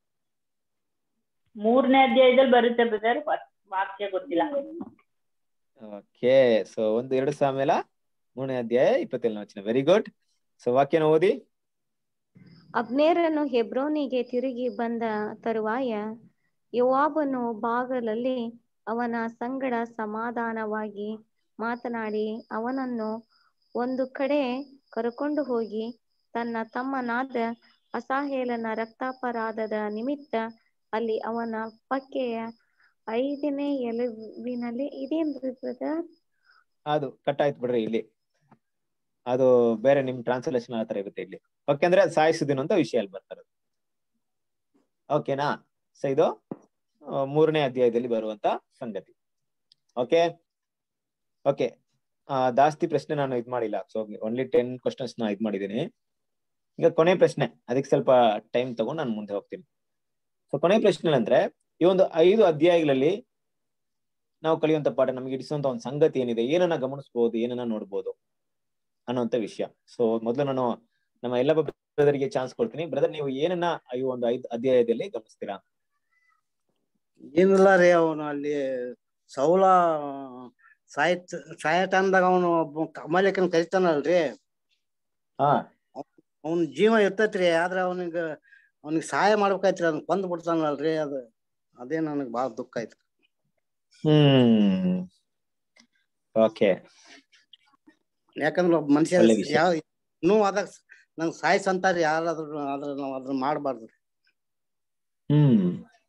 ಮೂರನೇ ಅಧ್ಯಾಯದಲ್ಲಿ ಬರುತ್ತೆ ಬ್ರದರ್, ವಾಕ್ಯ ಗೊತ್ತಿಲ್ಲ. ಓಕೆ, ಸೊ ಒಂದು ಎರಡು ಸಾಮೇಲ ಮೂರನೇ ಅಧ್ಯಾಯ ಇಪ್ಪತ್ತೇಳನೇ ವಚನ. Very good. ಸೊ ವಾಕ್ಯನ ಓದಿ. ಅಬ್ನೇರನು ಹೆಬ್ರೋನಿಗೆ ತಿರುಗಿ ಬಂದ ತರುವಾಯ ಯೋವಾಬನು ಬಾಗಲಲ್ಲಿ ಅವನ ಸಂಗಡ ಸಮಾಧಾನವಾಗಿ ಮಾತನಾಡಿ ಅವನನ್ನು ಒಂದು ಕಡೆ ಕರಕೊಂಡು ಹೋಗಿ ತನ್ನ ತಮ್ಮನಾದ ಅಸಾಹೇಲನ ರಕ್ತಾಪರಾಧದ ನಿಮಿತ್ತ ಅಲ್ಲಿ ಅವನ ಪಕ್ಕೆಯ ಐದನೇ ಎಲುಬಿನಲ್ಲಿ ಇದೇನ್ರಿ ಬ್ರದರ್? ಅದು ಕಟ್ ಆಯ್ತು ಬಿಡ್ರಿ, ಇಲ್ಲಿ ಅದು ಬೇರೆ ನಿಮ್ ಟ್ರಾನ್ಸ್ಲೇಷನ್ ಆ ತರ ಇರುತ್ತೆ ಇಲ್ಲಿ. ಓಕೆ, ಅಂದ್ರೆ ಅದು ಸಾಯಿಸುದಿನ ಅಂತ ವಿಷಯ ಅಲ್ಲಿ ಬರ್ತಾರೆ. ಓಕೆನಾ? ಸೊ ಇದು ಮೂರನೇ ಅಧ್ಯಾಯದಲ್ಲಿ ಬರುವಂತ ಸಂಗತಿ. ಓಕೆ ಓಕೆ ಜಾಸ್ತಿ ಪ್ರಶ್ನೆ ನಾನು ಇದ್ ಮಾಡಿಲ್ಲ. ಸೊ ಓನ್ಲಿ ಟೆನ್ ಕ್ವಶನ್ಸ್ ನಾ ಇದ್ ಮಾಡಿದ್ದೀನಿ. ಈಗ ಕೊನೆ ಪ್ರಶ್ನೆ, ಅದಕ್ಕೆ ಸ್ವಲ್ಪ ಟೈಮ್ ತಗೊಂಡು ನಾನು ಮುಂದೆ ಹೋಗ್ತೀನಿ. ಸೊ ಕೊನೆ ಪ್ರಶ್ನೆ ಅಂದ್ರೆ ಈ ಒಂದು ಐದು ಅಧ್ಯಾಯಗಳಲ್ಲಿ ನಾವು ಕಲಿಯುವಂತ ಪಾಠ, ನಮ್ಗೆ ಇಡಿಸುವಂತ ಒಂದು ಸಂಗತಿ ಏನಿದೆ, ಏನನ್ನ ಗಮನಿಸಬಹುದು, ಏನನ್ನ ನೋಡ್ಬೋದು ಅನ್ನುವಂತ ವಿಷಯ. ಸೊ ಮೊದಲು ನಾನು ನಮ್ಮ ಎಲ್ಲ ಬ್ರದರ್ಗೆ ಚಾನ್ಸ್ ಕೊಡ್ತೀನಿ. ಬ್ರದರ್, ನೀವು ಏನನ್ನ ಈ ಒಂದು ಐದು ಅಧ್ಯಾಯದಲ್ಲಿ ಗಮನಿಸ್ತೀರಾ? ಏನಿಲ್ಲ ರೀ, ಅವನು ಅಲ್ಲಿ ಸೌಲ ಸಾಯ ಸಾಯ ಟೈಮ್ದಾಗ ಅವನು ಅಮಾಲೇಕನ್ ಕರಿತಾನಲ್ರಿ, ಹಾ ಅವನ್ ಜೀವ ಇರ್ತೈತ್ರಿ, ಆದ್ರ ಅವನಿಗ ಅವನಿಗೆ ಸಹಾಯ ಮಾಡ್ಬೇಕಾಯ್ತ್ರಿ, ಅದನ್ನ ಕೊಂದ್ ಬಿಡ್ತಾನಲ್ರಿ. ಅದು ಅದೇ ನನಗ್ ಬಾಳ ದುಃಖ ಆಯ್ತು. ಹ್ಮ್ ಓಕೆ, ಯಾಕಂದ್ರ ಒಬ್ಬ ಮನುಷ್ಯ ಯಾವ ಇನ್ನೂ ಆದಾಗ ನಂಗ್ ಸಾಯ್ಸ್ ಅಂತಾರ ಯಾರಾದ್ರು, ಆದ್ರ ನಾವ್ ಅದನ್ನ ಮಾಡ್ಬಾರ್ದು. ಹ್ಮ್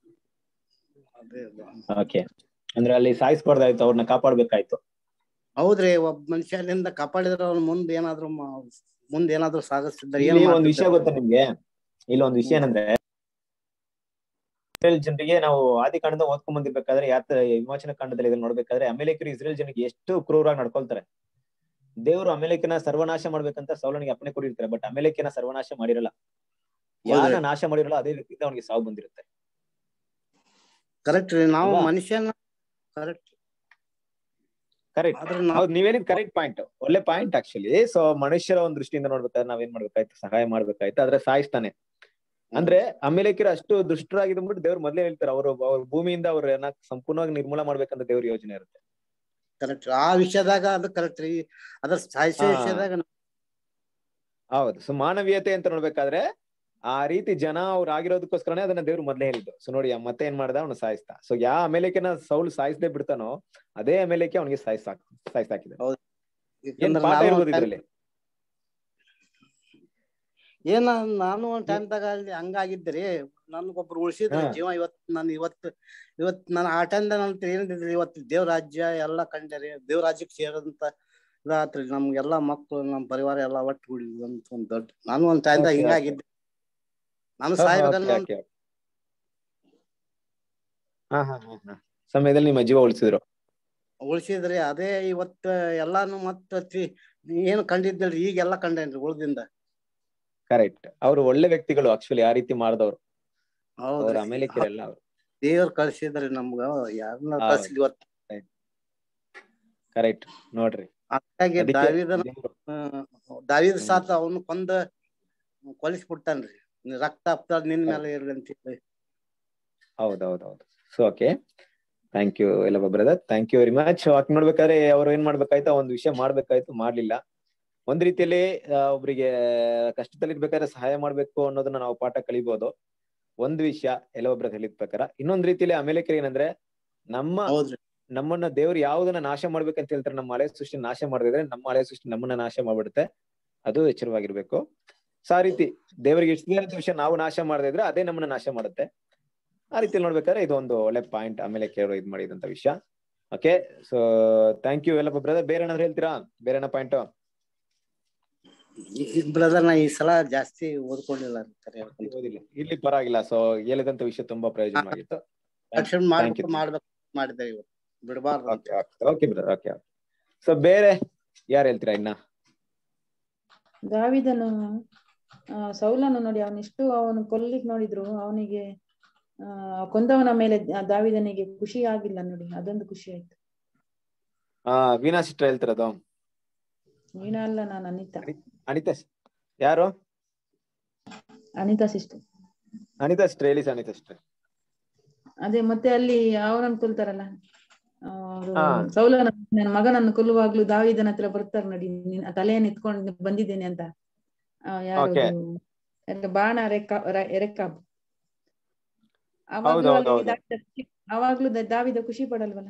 ಓಕೆ, ಅಂದ್ರೆ ಅಲ್ಲಿ ಸಾಯಿಸ್ಬಾರ್ದಾಯ್ತು, ಅವ್ರನ್ನ ಕಾಪಾಡ್ಬೇಕಾಯ್ತು. ಹೌದ್ರಿ, ಒಬ್ಬ ಮನುಷ್ಯನಿಂದ ಕಾಪಾಡಿದ್ರ ಅವ್ನ ಮುಂದ್ ಏನಾದ್ರು ಮುಂದ್ ಏನಾದ್ರು ಸಾಗಿಸ್ತಿದ್ದ. ಇಲ್ಲಿ ಒಂದ್ ವಿಷಯ ಗೊತ್ತಾ ನಿಮ್ಗೆ? ಇಲ್ಲಿ ಒಂದ್ ವಿಷಯ ಏನಂದ್ರೆ, ಇಸ್ರೇಲ್ ಜನರಿಗೆ ನಾವು ಆದಿ ಕಾಂಡದ ಓದ್ಕೊಂಡ್ ಬಂದಿರ್ಬೇಕಾದ್ರೆ, ಯಾತ ವಿಮೋಚನ ಕಾಂಡದಲ್ಲಿ ಇದನ್ನ ನೋಡ್ಬೇಕಾದ್ರೆ, ಅಮೆಲೇಕರು ಇಸ್ರೇಲ್ ಜನರಿಗೆ ಎಷ್ಟು ಕ್ರೂರಾಗಿ ನಡ್ಕೊಳ್ತಾರೆ. ದೇವರು ಅಮೆಲೇಕನ ಸರ್ವನಾಶ ಮಾಡ್ಬೇಕಂತ ಸೌಲನಿಗೆ ಅಪ್ಪಣೆ ಕೊಡಿರ್ತಾರೆ, ಬಟ್ ಅಮೆಲೇಕನ ಸರ್ವನಾಶ ಮಾಡಿರಲ್ಲ. ಯಾರನ್ನ ನಾಶ ಮಾಡಿರಲ್ಲ ಅದೇ ವ್ಯಕ್ತಿಯಿಂದ ಅವನಿಗೆ ಸಾವು ಬಂದಿರುತ್ತೆ. ಕರೆಕ್ಟ್ ರೀ ನಾವು ಅಲ್ವಾ? ಮನುಷ್ಯನ ಕರೆಕ್ಟ್ ಕರೆಕ್ಟ್ ಆದ್ರೆ ನಾವು ಹೌದು, ನೀವೇನಿದ್ ಕರೆಕ್ಟ್ ಪಾಯಿಂಟ್, ಒಳ್ಳೆ ಪಾಯಿಂಟ್ ಆಕ್ಚುಲಿ. ಸೊ ಮನುಷ್ಯರ ಒಂದ್ ದೃಷ್ಟಿಯಿಂದ ನೋಡ್ಬೇಕಾದ್ರೆ ನಾವೇನ್ ಮಾಡ್ಬೇಕಾಯ್ತು, ಸಹಾಯ ಮಾಡ್ಬೇಕಾಯ್ತು, ಆದ್ರೆ ಸಾಯಿಸ್ತಾನೆ. ಅಂದ್ರೆ ಅಮೇಲೇಕರು ಅಷ್ಟು ದುಷ್ಟರಾಗಿದ್ಬಿಟ್ಟು ದೇವ್ರು ಮೊದ್ಲೇ ಹೇಳ್ತಾರೆ, ಅವರು ಅವ್ರ ಭೂಮಿಯಿಂದ ಅವ್ರನ್ನ ಸಂಪೂರ್ಣವಾಗಿ ನಿರ್ಮೂಲ ಮಾಡ್ಬೇಕಂತ ದೇವ್ರ ಯೋಜನೆ ಇರುತ್ತೆ. ಕರೆಕ್ಟ್ ಆ ವಿಷಯದಾಗ ಅದು ಕರೆಕ್ಟ್ ರೀ. ಅದ್ರ ಸಾಹಿತ್ಯ ಹಾ. ವಿಷಯದಾಗ ಹೌದು. ಸೊ ಮಾನವೀಯತೆ ಅಂತ ನೋಡ್ಬೇಕಾದ್ರೆ ಆ ರೀತಿ ಜನ ಅವ್ರು ಆಗಿರೋದಕ್ಕೋಸ್ಕರನೇ ಅದನ್ನ ದೇವ್ರು ಮೊದ್ಲೇ ಹೇಳಿದ್ದು. ಸೊ ನೋಡಿ ಮತ್ತೆ ಏನ್ ಮಾಡ್ದ, ಅವ್ನು ಸಾಯಿಸ್ತಾ. ಸೊ ಯಾವ ಅಮೇಲೇಕನ ಸೌಲ್ ಸಾಯಿಸದೆ ಬಿಡ್ತಾನೋ ಅದೇ ಅಮೇಲೇಕೆ ಅವನಿಗೆ ಸಾಯಿಸಾಕ್ ಸಾಯಿಸಾಕಿದೆ. ಹೌದು. ಏನ್ ಯಾಕಂದ್ರೆ ಪಾಠ ನಾನು ಇರ್ಬೋದು ಇದ್ರಲ್ಲಿ? ಏನ ನಾನು ಒಂದ್ ಟೈಮ್ದಾಗ ಅಲ್ಲಿ ಹಂಗಾಗಿದ್ರಿ, ನನ್ಗೊಬ್ರು ಉಳ್ಸಿದ್ರಿ ಹಾ. ಜೀವ. ಇವತ್ ನಾನು ಇವತ್ತು ಇವತ್ ನಾನು ಆ ಟೈಮ್ದಾಗ ನನ್ ಏನಿದ್ರಿ, ಇವತ್ತು ದೇವ್ರ ರಾಜ್ಯ ಎಲ್ಲಾ ಕಂಡರಿ, ದೇವ್ರ ರಾಜ್ಯಕ್ಕೆ ಸೇರೋದಂತ ಇದಾತ್ರಿ. ನಮ್ಗೆಲ್ಲಾ ಮಕ್ಳು ನಮ್ ಪರಿವಾರ ಎಲ್ಲಾ ಒಟ್ಟು ಕೂಡಿ ಒಂದ್ ಒಂದ್ ದೊಡ್ಡ, ನಾನು ಒಂದ್ ಟೈಮ್ದಾಗ Okay, ಹಿಂಗಾಗಿದ್ದೆ. ನಾನು ಹಾ, ಹಾ, ಸಾಯ್ಬೇಕನ್ನ okay, okay. ಹಾ ಹಾ ಹಾ ಹಾ ಸಮಯದಲ್ಲಿ ನಿಮ್ಮ ಜೀವ ಉಳಿಸಿದ್ರು. ಉಳ್ಸಿದ್ರಿ. ಅದೇ ಇವತ್ತ ಎಲ್ಲಾನು ಮತ್ತ ಏನು ಕಂಡಿದ್ದಿಲ್ರಿ, ಈಗೆಲ್ಲಾ ಕಂಡೇನ್ರಿ ಉಳ್ದಿಂದ. ಕರೆಕ್ಟ್. ಅವ್ರು ಒಳ್ಳೆ ವ್ಯಕ್ತಿಗಳು ಆಕ್ಚುಲಿ, ಆ ರೀತಿ ಮಾಡಿದವ್ರು. ಅವ್ರ ಹೌದ್ರಿ. ಅಮೇಲೇಕರೆಲ್ಲ ಅವ್ರು. ದೇವ್ರ ಕಳ್ಸಿದ್ರಿ ನಮ್ಗ, ಯಾರನ್ನ ಕಳ್ಸಿದ್ರಿ ಇವತ್ತು. ಕರೆಕ್ಟ್ ನೋಡ್ರಿ. ಹಾಗಾಗಿ ಅದಕ್ಕೆ ದಾವಿದನ ದೇವ್ರು- ದಾವಿದ ಹ್ಮ್. ಸಾತ ಅವನು ಕೊಂದ ಕೊಲಿಸ್ಬಿಡ್ತಾನ್ರಿ, ರಕ್ತ ಅಪ್ತ ನಿನ್ ಮೇಲೆ ಇರ್ಲಿ ಅಂತ ಹೇಳಿ. ಹೌದೌದೌದು. ಸೊ ಓಕೆ, ಥ್ಯಾಂಕ್ ಯು ಎಲ್ಲ brother, thank you very much. ವಾಕ್ ನೋಡ್ಬೇಕಾದ್ರೆ ಅವ್ರು ಏನ್ ಮಾಡ್ಬೇಕಾಯ್ತು, ಒಂದ್ ವಿಷಯ ಮಾಡ್ಬೇಕಾಯ್ತು, ಮಾಡ್ಲಿಲ್ಲ. ಒಂದ್ ರೀತಿಯಲ್ಲಿ ಒಬ್ರಿಗೆ ಕಷ್ಟದಲ್ಲಿ ಇರ್ಬೇಕಾದ್ರೆ ಸಹಾಯ ಮಾಡ್ಬೇಕು ಅನ್ನೋದನ್ನ ನಾವು ಪಾಠ ಕಲಿಬಹುದು. ಒಂದ್ ವಿಷಯ ಎಲ್ಲ ಒಬ್ರ ಹೇಳಿದ ಪ್ರಕಾರ. ಇನ್ನೊಂದ್ ರೀತಿಯಲ್ಲಿ ಅಮೇಲೇಕರು ಏನಂದ್ರೆ, ನಮ್ಮ ಹೌದ್ರಿ. ನಮ್ಮನ್ನ ದೇವ್ರು ಯಾವ್ದನ್ನ ನಾಶ ಮಾಡ್ಬೇಕಂತ ಹೇಳ್ತಾರೆ, ನಮ್ಮ ಹಳೆ ಸೃಷ್ಟಿ ನಾಶ ಮಾಡಿದ್ರೆ ನಮ್ಮ ಹಳೆ ಸೃಷ್ಟಿ ನಮ್ಮನ್ನ ನಾಶ ಮಾಡ್ಬಿಡುತ್ತೆ. ಅದು ಎಚ್ಚರವಾಗಿರ್ಬೇಕು. ಸೊ ಆ ರೀತಿ ದೇವರಿಗೆ ಇಷ್ಟ ವಿಷಯ ನಾವು ನಾಶ ಮಾಡದೇ ಇದ್ರೆ ಅದೇ ನಮ್ಮನ್ನ ನಾಶ ಮಾಡುತ್ತೆ. ಆ ರೀತಿ ನೋಡ್ಬೇಕಾದ್ರೆ ಇದು ಒಂದು ಒಳ್ಳೆ ಪಾಯಿಂಟ್ ಆಮೇಲೆ ಕೇಳೋ ಇದ್ ಮಾಡಿದಂತ ವಿಷಯ. ಓಕೆ, ಸೊ ಥ್ಯಾಂಕ್ ಯು ಎಲ್ಲ ಬ್ರದರ್. ಬೇರೆ ಏನಾದ್ರು ಹೇಳ್ತೀರಾ? ಬೇರೆ ಏನೋ ಪಾಯಿಂಟ್? ಬ್ರದರ್ ನಾ ಈ ಸಲ ಜಾಸ್ತಿ ಓದ್ಕೊಂಡಿಲ್ಲ, ಓದಿಲ್ಲ, ಇಲ್ಲಿ ಪರವಾಗಿಲ್ಲ. ಸೊ ಹೇಳಿದಂತ ವಿಷಯ ತುಂಬಾ ಪ್ರಯೋಜನವಾಗಿತ್ತು. ಮಾಡ್ಬೇಕು ಮಾಡ್ಬೇಕು ಮಾಡಿದೆ ಇವತ್ತು, ಬಿಡಬಾರ್ದು. Okay brother, okay. ಸೊ ಬೇರೆ ಯಾರು ಹೇಳ್ತೀರಾ ಇನ್ನ? ದಾವಿದನು ಆ ಸೌಲನು ನೋಡಿ, ಅವನಿಷ್ಟು ಅವನು ಕೊಲ್ಲಿಕ್ ನೋಡಿದ್ರು, ಅವನಿಗೆ ಆ ಕೊಂದವನ ಮೇಲೆ ದಾವಿದನಿಗೆ ಖುಷಿ ಆಗಿಲ್ಲ ನೋಡಿ, ಅದೊಂದು ಖುಷಿ ಆಯ್ತು. ಆ ವೀಣಾ ಸಿಸ್ಟರ್ ಹೇಳ್ತಿರೋದು? ವೀಣಾ ಅಲ್ಲ, ನಾನು ಅನಿತಾ. ಅನಿತಾ ಯಾರು? ಅನಿತಾ ಸಿಸ್ಟರ್. ಅನಿತಾ ಸಿಸ್ಟರ್ ಹೇಳಿ. ಅನಿತಾ ಸಿಸ್ಟರ್ ಅದೇ ಮತ್ತೆ ಅಲ್ಲಿ ಅವನನ್ನು ಕೊಲ್ತಾರಲ್ಲ, ಸೌಲನ ನನ್ನ ಮಗನನ್ನು ಕೊಲ್ಲುವಾಗ್ಲೂ ದಾವಿದನ ಹತ್ರ ಬರ್ತಾರೆ ನೋಡಿ, ತಲೆಯನ್ನು ಎತ್ಕೊಂಡು ಬಂದಿದ್ದೇನೆ ಅಂತ. ಯಾರು ಬಾಣ ರೆಕ್ಕ ರೆಕ್ಕಾಬ್. ಅವಾಗ್ಲೂ ಅಲ್ಲಿ ಅವಾಗ್ಲೂ ದಾವಿದ ಖುಷಿ ಪಡಲ್ವಲ್ಲ?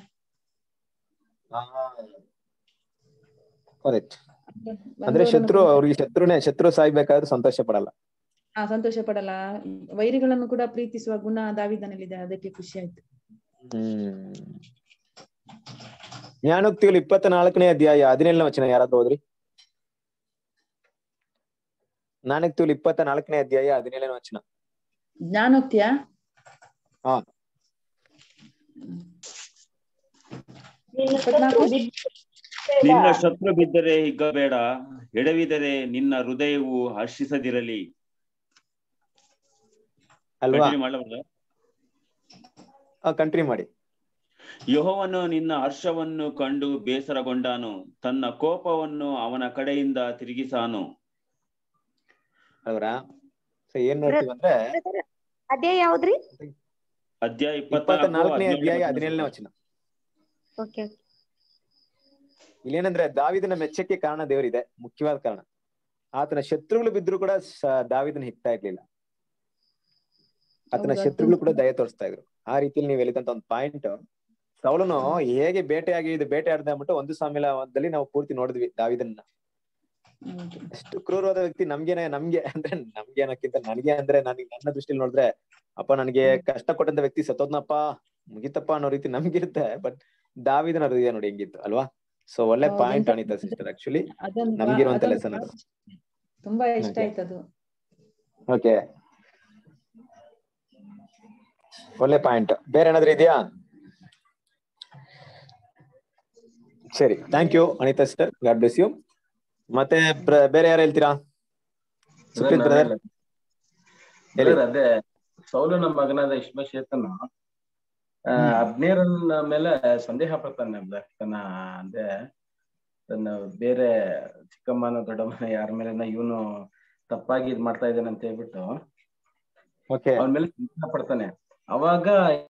ಅಂದ್ರೆ ಶತ್ರು ಅವ್ರಿಗೆ ಶತ್ರುನೇ ಶತ್ರು ಸಾಯ್ಬೇಕಾದ್ರೆ ಸಂತೋಷ ಪಡಲ್ಲ. ಹಾ, ಸಂತೋಷ ಪಡಲ್ಲ. ವೈರಿಗಳನ್ನು ಕೂಡ ಪ್ರೀತಿಸುವ ಗುಣ ದಾವಿದನಲ್ಲಿದೆ, ಅದಕ್ಕೆ ಖುಷಿ ಆಯ್ತು. ಹ್ಮ್ ಜ್ಞಾನೋಕ್ತಿಗಳು ಇಪ್ಪತ್ತ ನಾಲ್ಕನೇ ಅಧ್ಯಾಯ ಹದಿನೇಳನೇ ವಚನ ಯಾರಾದ್ರೂ ಹೋದ್ರಿ? ಜ್ಞಾನೋಕ್ತಿಗಳು ಇಪ್ಪತ್ತ ನಾಲ್ಕನೇ ಅಧ್ಯಾಯ ಹದಿನೇಳನೇ ವಚನ. ಜ್ಞಾನೋಕ್ತಿಯ ಹಾ ನಿನ್ನ ಶತ್ರು ಬಿದ್ದರೆ ಹಿಗ್ಗಬೇಡ, ಎಡವಿದರೆ ನಿನ್ನ ಹೃದಯವು ಹರ್ಷಿಸದಿರಲಿ. ಅಲ್ವಾ? ಕಂಟ್ರಿ ಮಾಡಿ. ಯೆಹೋವನು ನಿನ್ನ ಹರ್ಷವನ್ನು ಕಂಡು ಬೇಸರಗೊಂಡಾನು, ತನ್ನ ಕೋಪವನ್ನು ಅವನ ಕಡೆಯಿಂದ ತಿರುಗಿಸಾನು. ಅವರಾ ಏನ್ ನೋಡ್ತೀವಿ ಅಂದ್ರೆ, ಅಧ್ಯಾಯ ಯಾವ್ದ್ರಿ? ಅಧ್ಯಾಯ ಇಪ್ಪತ್ತ ನಾಲ್ಕನೇ ಅಧ್ಯಾಯ ಹದಿನೇಳನೇ ವಚನ. ಇಲ್ಲೇನಂದ್ರೆ ದಾವಿದನ ಮೆಚ್ಚಕ್ಕೆ ಕಾರಣ ದೇವರಿದೆ, ಮುಖ್ಯವಾದ ಕಾರಣ. ಆತನ ಶತ್ರುಗಳು ಬಿದ್ರು ಕೂಡ ದಾವಿದನ ಹಿಗ್ತಾ ಇರ್ಲಿಲ್ಲ. ಆತನ ಶತ್ರುಗಳು ಕೂಡ ದಯ ತೋರಿಸ್ತಾ ಇದ್ರು. ಆ ರೀತಿಯಲ್ಲಿ ನೀವು ಹೇಳಿದಂತ ಒಂದು ಪಾಯಿಂಟ್, ಸೌಲನು ಹೇಗೆ ಬೇಟೆಯಾಗಿ ಇದು ಬೇಟೆ ಆಡ್ದ ಅಂದ್ಬಿಟ್ಟು ಒಂದು ಸಾಮ್ಯದಲ್ಲಿ ನಾವು ಪೂರ್ತಿ ನೋಡಿದ್ವಿ ದಾವಿದನ್ನ. ಎಷ್ಟು ಕ್ರೂರವಾದ ವ್ಯಕ್ತಿ. ನಮ್ಗೇನೆ ನಮ್ಗೆ ಅಂದ್ರೆ ನಮ್ಗೆ ಅನ್ನಕ್ಕಿಂತ ನನಗೆ ಅಂದ್ರೆ ನನಗೆ ನನ್ನ ದೃಷ್ಟಿಯಲ್ಲಿ ನೋಡಿದ್ರೆ, ಅಪ್ಪ ನನಗೆ ಕಷ್ಟ ಕೊಟ್ಟಂತ ವ್ಯಕ್ತಿ ಸತ್ತೋದ್ನಪ್ಪ ಮುಗಿತಪ್ಪ ಅನ್ನೋ ರೀತಿ ನಮ್ಗಿರುತ್ತೆ. ಬಟ್ ದಾವಿದನ ಹೃದಯ ನೋಡಿ ಹೆಂಗಿತ್ತು ಅಲ್ವಾ? ಸೊ ಒಳ್ಳೆ ಪಾಯಿಂಟ್ ಅನಿತಾ ಸಿಸ್ಟರ್. ಆಕ್ಚುಲಿ ನಮ್ಗಿರುವಂತ ಲೆಸನ್ ಅದು. ತುಂಬಾ ಇಷ್ಟ ಆಯ್ತದು. ಓಕೆ, ಒಳ್ಳೆ ಪಾಯಿಂಟ್. ಬೇರೆ ಏನಾದ್ರೂ ಇದೆಯಾ? ಸರಿ, thank you Anita sister, God bless you. ಮತ್ತೆ ಬೇರೆ ಯಾರು ಹೇಳ್ತೀರಾ? ಸುಪ್ರೀತ್ ಬ್ರದರ್ ಹೇಳಿ. ಅದೇ ಸೌಲನ ಮಗನಾದ ಇಷ್ಮೆಷೇತನ ಅಬ್ನೇರನ ಮೇಲೆ ಸಂದೇಹ ಪಡ್ತಾನೆ ಬ್ರದರ್. ತನ್ನ ಅಂದ್ರೆ ತನ್ನ ಬೇರೆ ಚಿಕ್ಕಮ್ಮನ ದೊಡ್ಡಮ್ಮನ ಯಾರ ಮೇಲೆ ಇವನು ತಪ್ಪಾಗಿ ಇದ್ ಮಾಡ್ತಾ ಇದ್ದಾನೆ ಅಂತ ಹೇಳ್ಬಿಟ್ಟು ಅವನ ಮೇಲೆ ಸಂದೇಹ ಪಡ್ತಾನೆ. ಅವಾಗ